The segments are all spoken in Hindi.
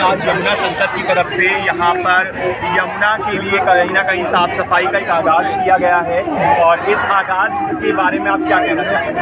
आज यमुना संसद की तरफ से यहाँ पर यमुना के लिए कहीं ना कहीं साफ सफाई का एक आगाज़ किया गया है, और इस आगाज़ के बारे में आप क्या कहना चाहेंगे?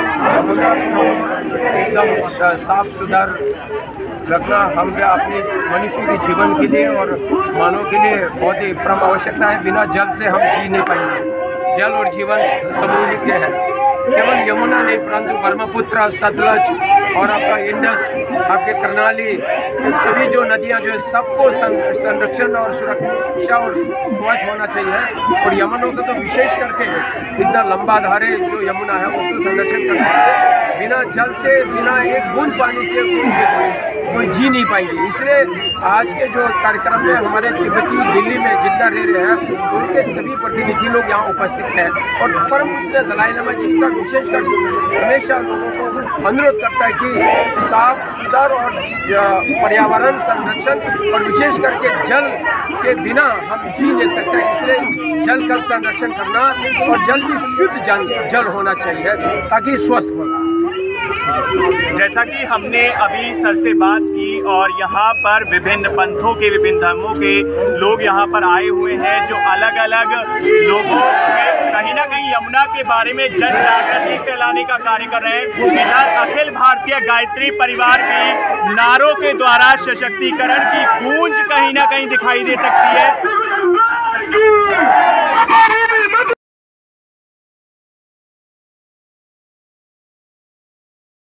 एकदम साफ सुथर रखना हम अपने मनुष्य के जीवन के लिए और मानव के लिए बहुत ही परम आवश्यकता है। बिना जल से हम जी नहीं पाएंगे। जल और जीवन समूहित है। केवल यमुना नहीं परंतु ब्रह्मपुत्र, सतलज और आपका इंडस, आपके करनाली, सभी जो नदियां जो है सबको संरक्षण और सुरक्षा और स्वच्छ होना चाहिए। और यमुना को तो विशेष करके इतना लंबा धारे जो यमुना है उसको संरक्षण करना चाहिए। बिना जल से, बिना एक बूंद पानी से कोई जी नहीं पाएंगे। इसलिए आज के जो कार्यक्रम में हमारे तिब्बती दिल्ली में जिंदा रह रहे हैं उनके सभी प्रतिनिधि लोग यहाँ उपस्थित हैं। और परम पूज्य दलाई लामा जी का विशेषकर हमेशा लोगों को अनुरोध करता है कि साफ सुथर और पर्यावरण संरक्षण और विशेष करके जल के बिना हम जी नहीं सकते। इसलिए जल का संरक्षण करना और जल भी शुद्ध जल होना चाहिए ताकि स्वस्थ हो। जैसा कि हमने अभी सर से बात की और यहाँ पर विभिन्न पंथों के, विभिन्न धर्मों के लोग यहाँ पर आए हुए हैं जो अलग अलग लोगों के कहीं ना कहीं यमुना के बारे में जन जागृति फैलाने का कार्य कर रहे हैं। इधर अखिल भारतीय गायत्री परिवार भी नारों के द्वारा सशक्तिकरण की गूंज कहीं ना कहीं दिखाई दे सकती है।